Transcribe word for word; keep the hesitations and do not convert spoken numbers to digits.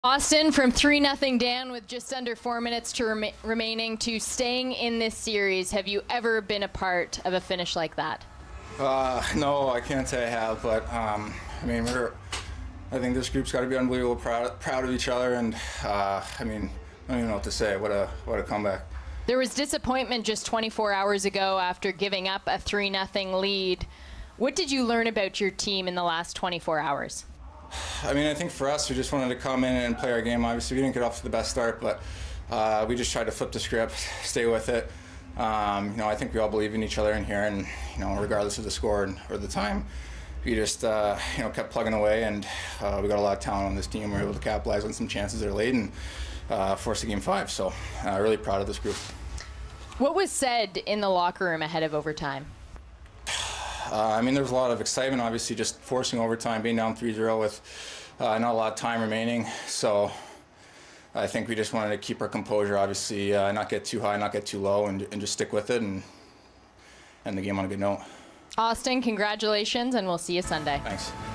Auston, from three nothing down with just under four minutes to rem remaining to staying in this series, have you ever been a part of a finish like that? Uh, no, I can't say I have, but um, I mean, we're, I think this group's got to be unbelievable proud, proud of each other, and uh, I mean, I don't even know what to say. What a what a comeback. There was disappointment just twenty-four hours ago after giving up a three nothing lead. What did you learn about your team in the last twenty-four hours? I mean, I think for us, we just wanted to come in and play our game. Obviously, we didn't get off to the best start, but uh, we just tried to flip the script, stay with it. Um, you know, I think we all believe in each other in here, and you know, regardless of the score and, or the time, we just uh, you know kept plugging away, and uh, we got a lot of talent on this team. We were able to capitalize on some chances that are late and uh, force a game five. So, uh, really proud of this group. What was said in the locker room ahead of overtime? Uh, I mean, there was a lot of excitement, obviously, just forcing overtime, being down three zero with uh, not a lot of time remaining. So I think we just wanted to keep our composure, obviously, uh, not get too high, not get too low, and, and just stick with it and end the game on a good note. Auston, congratulations, and we'll see you Sunday. Thanks.